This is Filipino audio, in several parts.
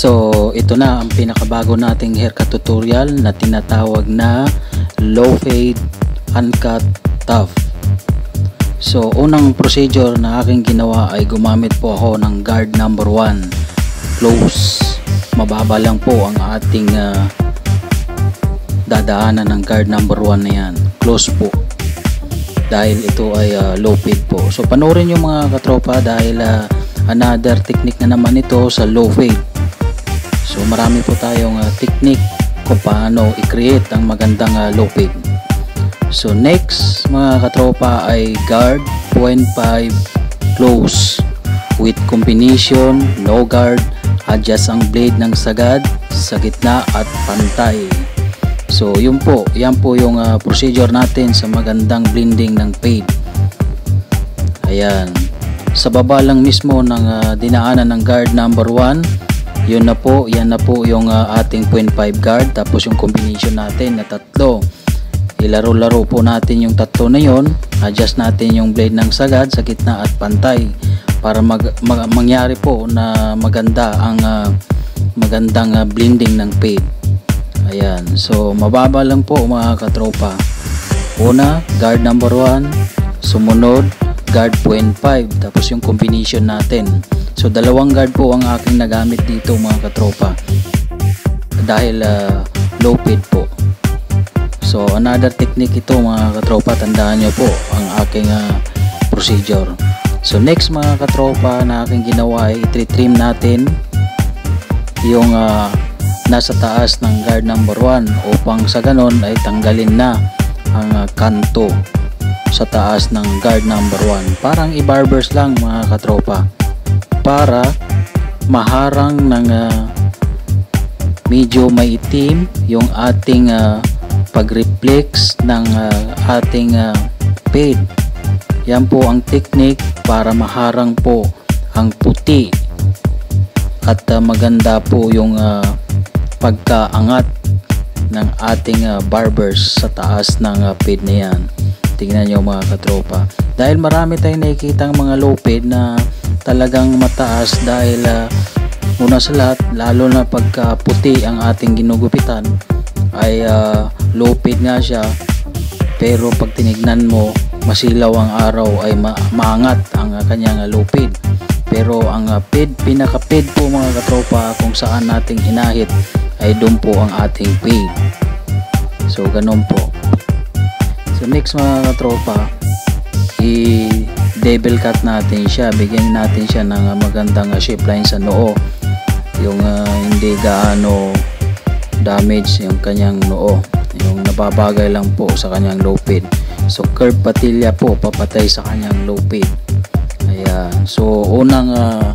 So ito na ang pinakabago nating haircut tutorial na tinatawag na low fade uncut tuft. So unang procedure na aking ginawa ay gumamit po ako ng guard number 1 close. Mababa lang po ang ating dadaanan ng guard number 1 na yan, close po, dahil ito ay low fade po. So panoorin yung mga katropa dahil another technique na naman ito sa low fade. So marami po tayong technique kung paano i-create ang magandang low fade. So next mga katropa ay guard 0.5 close with combination no guard. Adjust ang blade ng sagad sa gitna at pantay. So yun po, yan po yung procedure natin sa magandang blending ng fade. Ayan, sa baba lang mismo ng dinaanan ng guard number 1, yun na po, yan na po yung ating 0.5 guard. Tapos yung combination natin na tatlo, ilaro-laro po natin yung tatlo na yun. Adjust natin yung blade ng sagad sa gitna at pantay para mangyari po na maganda ang magandang blending ng fade. Ayan, so mababa lang po mga katropa. Una, guard number 1, sumunod guard 0.5, tapos yung combination natin. So dalawang guard po ang aking nagamit dito mga katropa dahil low fade po. So another technique ito mga katropa, tandaan nyo po ang aking procedure. So next mga katropa na aking ginawa ay i-trim natin yung nasa taas ng guard number 1 upang sa ganon ay tanggalin na ang kanto sa taas ng guard number 1. Parang i-barbers lang mga katropa para maharang ng medyo maitim yung ating pag-reflex ng ating fade. Yan po ang technique para maharang po ang puti at maganda po yung pagkaangat ng ating barbers sa taas ng fade na yan. Tingnan nyo mga katropa, dahil marami tayong nakikita mga low fade na talagang mataas dahil una sa lahat, lalo na pagka puti ang ating ginugupitan ay low fade nga siya, pero pag tinignan mo masilaw ang araw ay maangat ang kanyang low fade. Pero ang fade, pinaka fade po mga katropa kung saan nating inahit ay doon po ang ating fade. So ganun po. So next mga katropa, i-double cut natin siya, bigyan natin siya ng magandang shape line sa noo, yung hindi gaano damage yung kanyang noo, yung nababagay lang po sa kanyang low fade. So curve patilla po papatay sa kanyang low fade. Ayan, so unang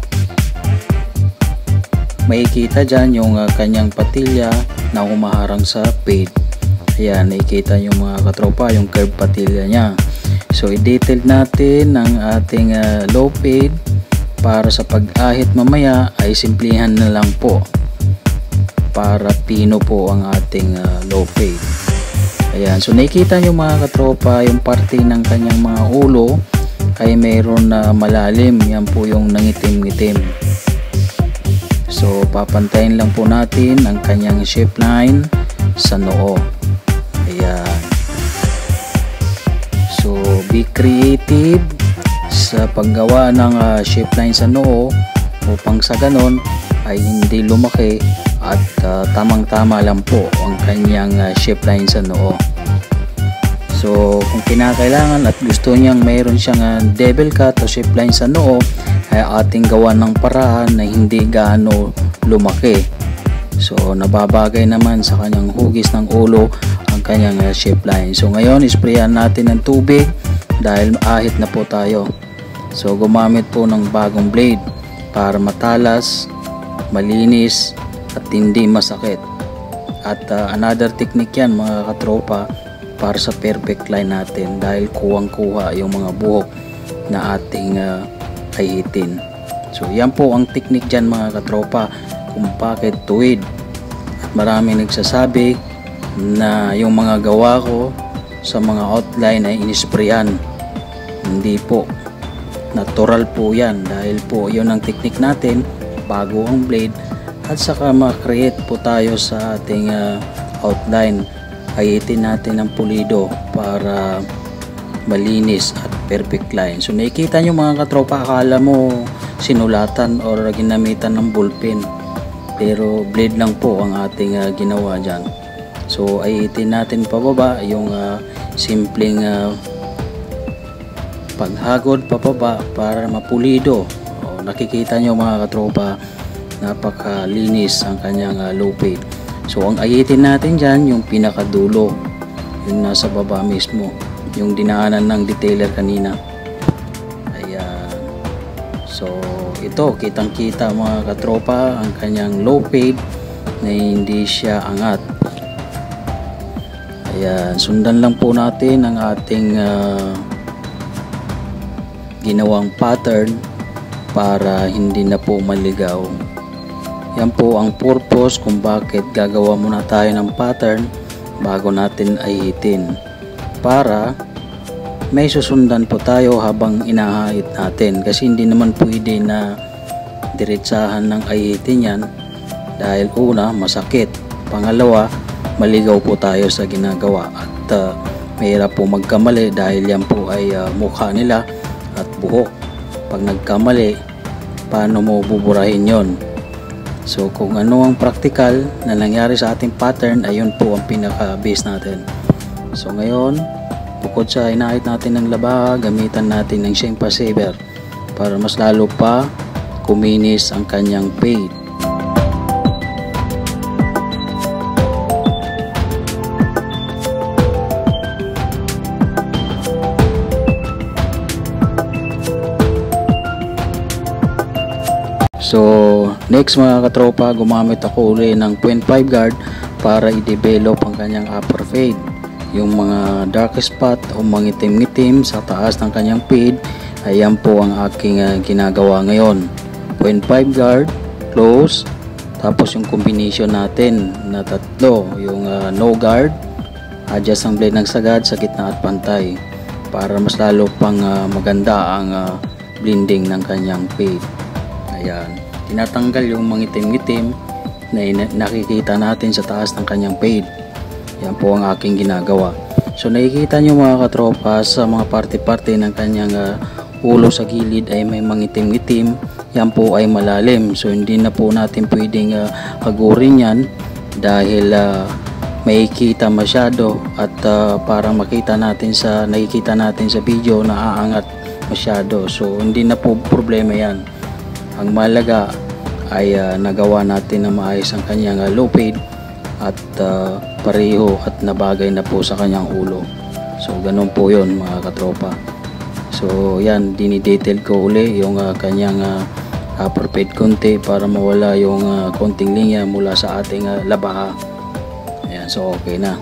makikita dyan yung kanyang patilya na humaharang sa fade. Ayan, nakikita nyo mga katropa yung curve patilya nya. So i-detail natin ang ating low fade para sa pag-ahit mamaya ay simplihan na lang po para pino po ang ating low fade. Ayan, so nakikita nyo mga katropa yung parte ng kanyang mga ulo ay mayroon na malalim. Yan po yung nangitim-ngitim. So papantayin lang po natin ang kanyang shape line sa noo. Ayan, so be creative sa paggawa ng shape line sa noo upang sa ganon ay hindi lumaki at tamang-tama lang po ang kanyang shape line sa noo. So kung kinakailangan at gusto niyang mayroon siyang double cut o shape line sa noo, ay ating gawa ng paraan na hindi gaano lumaki. So nababagay naman sa kanyang hugis ng ulo ang kanyang shape line. So ngayon isprayan natin ng tubig dahil ahit na po tayo. So gumamit po ng bagong blade para matalas, malinis at hindi masakit. At another technique yan mga katropa para sa perfect line natin dahil kuwang-kuha yung mga buhok na ating ahitin. So yan po ang technique dyan mga katropa kung bakit tuwid. At marami nagsasabi na yung mga gawa ko sa mga outline ay inisprayan. Hindi po, natural po yan dahil po yun ang technique natin. Bago ang blade at saka ma-create po tayo sa ating outline. Ayitin natin ng pulido para malinis at perfect line. So nakikita nyo mga katropa, akala mo sinulatan or ginamitan ng ballpen, pero blade lang po ang ating ginawa dyan. So ayitin natin pababa yung simpleng paghagod pababa para mapulido. Nakikita nyo mga katropa, napakalinis ang kanyang low fade. So ang ayitin natin dyan yung pinakadulo, yung nasa baba mismo, yung dinaanan ng detailer kanina. Ayan. So ito, kitang kita mga katropa ang kanyang low fade na hindi siya angat. Ayan, sundan lang po natin ang ating ginawang pattern para hindi na po maligaw. Yan po ang purpose kung bakit gagawa muna tayo ng pattern bago natin ayitin, para may susundan po tayo habang inahait natin, kasi hindi naman pwede na diretsahan ng ayitin yan, dahil una, masakit, pangalawa, maligaw po tayo sa ginagawa, at mahirap po magkamali dahil yan po ay mukha nila at buhok. Pag nagkamali, paano mo buburahin yon? So kung ano ang practical na nangyari sa ating pattern, ayun po ang pinaka-base natin. So ngayon, bukod sa inahit natin ng laba, gamitan natin ng Shimpa Saver para mas lalo pa kuminis ang kanyang fade. So next mga katropa, gumamit ako uli ng 0.5 guard para i-develop ang kanyang upper fade. Yung mga dark spot o mangitim-ngitim sa taas ng kanyang fade, ayan po ang aking ginagawa ngayon. 0.5 guard, close, tapos yung combination natin na tatlo, yung no guard, adjust ang blade ng sagad sa gitna at pantay para mas lalo pang maganda ang blending ng kanyang fade. Ayan, tinatanggal yung mangitim-ngitim na nakikita natin sa taas ng kanyang fade. Yan po ang aking ginagawa. So nakikita nyo mga katropa, sa mga parte-parte ng kanyang ulo sa gilid ay may mangitim-ngitim. Yan po ay malalim. So hindi na po natin pwedeng hagurin yan dahil may kita masyado, at parang nakikita natin sa video na aangat masyado. So hindi na po problema yan. Ang mahalaga ay nagawa natin na maayos ang kanyang low fade at pareho at nabagay na po sa kanyang ulo. So ganun po yun mga katropa. So yan, dinidetail ko uli yung kanyang upper fade konti para mawala yung konting linya mula sa ating labaha. Ayan, so okay na.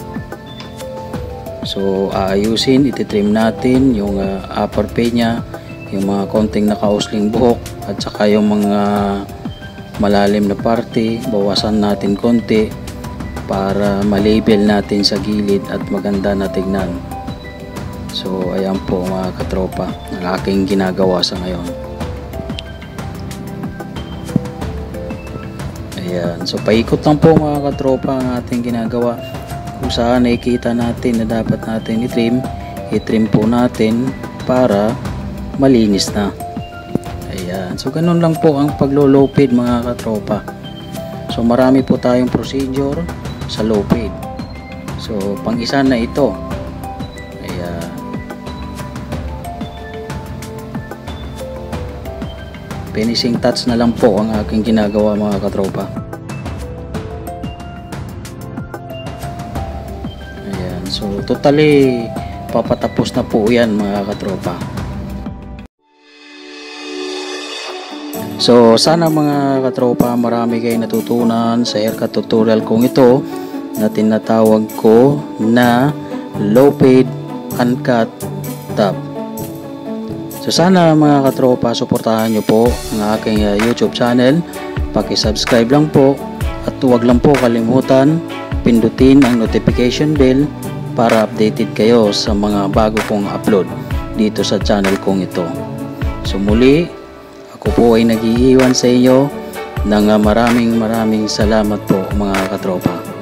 So aayusin, ititrim natin yung upper fade nya, yung mga konting nakausling buhok at saka yung mga malalim na parte, bawasan natin konti para malabel natin sa gilid at maganda na tignan. So ayan po mga katropa ang aking ginagawa sa ngayon. Ayan, so paikot lang po mga katropa ang ating ginagawa. Kung saan nakikita natin na dapat natin i-trim po natin para malinis na. Ayan, so ganun lang po ang paglo-low fade mga katropa. So marami po tayong procedure sa low fade. So pang isa na ito. Ayan. Finishing touch na lang po ang aking ginagawa mga katropa. Ayan, so totally papatapos na po yan mga katropa. So sana mga katropa, marami kayo natutunan sa haircut tutorial kong ito na tinatawag ko na low fade uncut top. So sana mga katropa, suportahan nyo po ang aking YouTube channel. Paki-subscribe lang po at huwag lang po kalimutan pindutin ang notification bell para updated kayo sa mga bago kong upload dito sa channel kong ito. So muli, ako po ay nag-iiwan sa inyo ng maraming salamat po mga katropa.